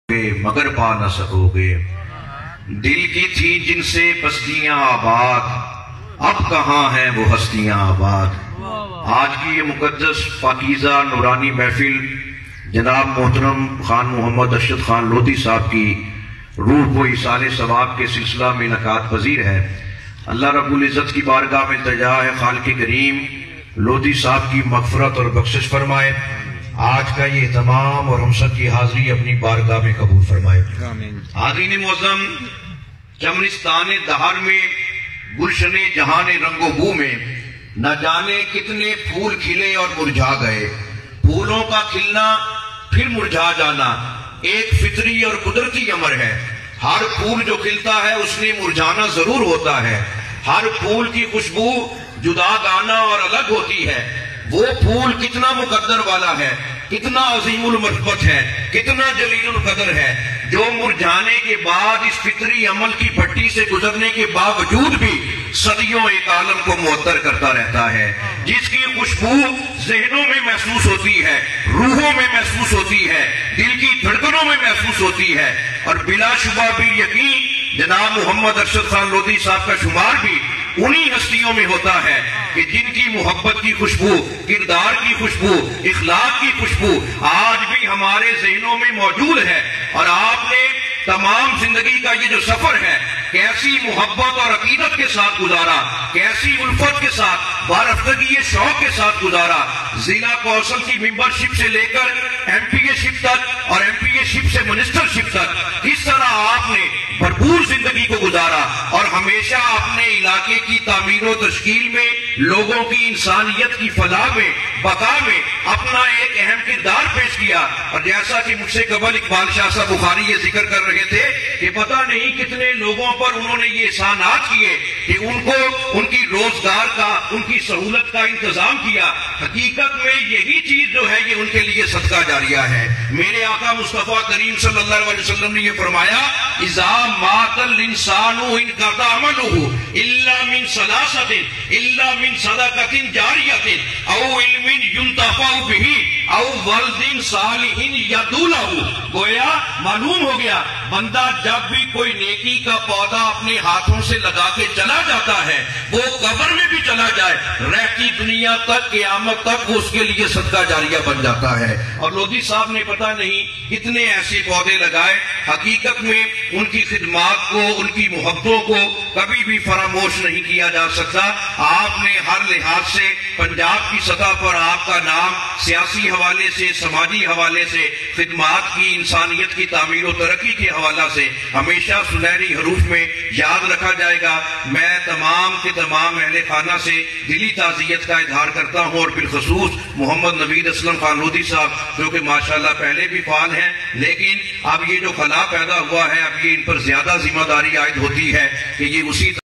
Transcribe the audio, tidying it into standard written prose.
مگر پا نہ سکو گے۔ دل کی تھی جن سے بستیاں آباد، اب کہاں ہیں وہ ہستیاں آباد۔ آج کی یہ مقدس پاکیزہ نورانی محفل جناب محترم خان محمد ارشد خان لودھی صاحب کی روح کو ایصال ثواب کے سلسلہ میں انعقاد پذیر ہے۔ اللہ رب العزت کی بارگاہ میں التجا ہے خالق کریم لودھی صاحب کی مغفرت اور بخشش فرمائے۔ آج کا یہ اہتمام اور ہم سب کی حاضری اپنی بارگاہ میں قبول فرمائے۔ حاضرین معظم، چمنستان دہر میں گلشن جہان رنگ و بو میں نہ جانے کتنے پھول کھلے اور مرجھا گئے۔ پھولوں کا کھلنا پھر مرجھا جانا ایک فطری اور قدرتی امر ہے۔ ہر پھول جو کھلتا ہے اس نے مرجھانا ضرور ہوتا ہے۔ ہر پھول کی خوشبو جدا گانا اور الگ ہوتی ہے۔ وہ پھول کتنا مقدر والا ہے، کتنا عظیم المرتبت ہے، کتنا جلیل القدر ہے، جو مرجھانے کے بعد اس فطری عمل کی بھٹی سے گزرنے کے باوجود بھی صدیوں ایک عالم کو معطر کرتا رہتا ہے، جس کی خوشبو ذہنوں میں محسوس ہوتی ہے، روحوں میں محسوس ہوتی ہے، دل کی دھڑکنوں میں محسوس ہوتی ہے۔ اور بلا شبہ بھی یقین جناب محمد ارشد خان لودھی صاحب کا شمار بھی انہی ہستیوں میں ہوتا ہے کہ جن کی محبت کی خوشبو، کردار کی خوشبو، اخلاق کی خوشبو آج بھی ہمارے ذہنوں میں موجود ہے۔ اور آپ نے تمام زندگی کا یہ جو سفر ہے کیسی محبت اور عقیدت کے ساتھ گزارا، کیسی الفت کے ساتھ، بارفتگی شوق کے ساتھ گزارا۔ ضلع کونسل کی ممبرشپ سے لے کر ایم پی اے شپ تک اور ایم پی اے شپ سے منسٹرشپ تک کس طرح آپ نے بھرپور زندگی کو گزارا اور ہمیشہ اپنے علاقے کی تعمیر و تشکیل میں، لوگوں کی انسانیت کی فلاح میں، بقا میں اپنا ایک اہم کردار پیش کیا۔ اور جیسا کہ مجھ سے قبل اقبال شاہ صاحب بخاری یہ ذکر کر رہے تھے کہ پتہ نہیں کتنے لوگوں پر انہوں نے یہ احسانات کیے کہ ان کو ان کی روزگار کا، ان کی سہولت کا انتظام کیا۔ حقیقت میں یہی چیز جو ہے یہ ان کے لیے صدقہ جاریہ ہے۔ میرے آقا مصطفیٰ کریم صلی اللہ علیہ وسلم نے یہ فرمایا، اذا مات الانسان انقطع عمله الا من ثلاثۃ الا من صدقۃ جاریۃ او علم ينتفع به او ولد صالح يدعو له۔ گویا معلوم ہو گیا بندہ جب بھی کوئی نیکی کا پودا اپنے ہاتھوں سے لگا کے چلا جاتا ہے، وہ قبر میں بھی چلا جائے، رہتی دنیا تک، قیامت تک وہ اس کے لیے صدقہ جاریہ بن جاتا ہے۔ اور لودھی صاحب نے پتہ نہیں کتنے ایسے پودے لگائے۔ حقیقت میں ان کی خدمات کو، ان کی محبتوں کو کبھی بھی فراموش نہیں کیا جا سکتا۔ آپ نے ہر لحاظ سے پنجاب کی سطح پر آپ کا نام سیاسی حوالے سے، سماجی حوالے سے، خدمات کی، انسانیت کی تعمیر و ترقی کے حوالہ سے ہمیشہ سنہری حروف میں یاد رکھا جائے گا۔ میں تمام کے تمام اہل خانہ سے دلی تعزیت کا اظہار کرتا ہوں، اور بالخصوص محمد نوید اسلم خان لودھی صاحب جو کہ ماشاءاللہ پہلے بھی فعال ہیں، لیکن اب یہ جو خلا پیدا ہوا ہے اب یہ ان پر زیادہ ذمہ داری عائد ہوتی ہے کہ یہ اسی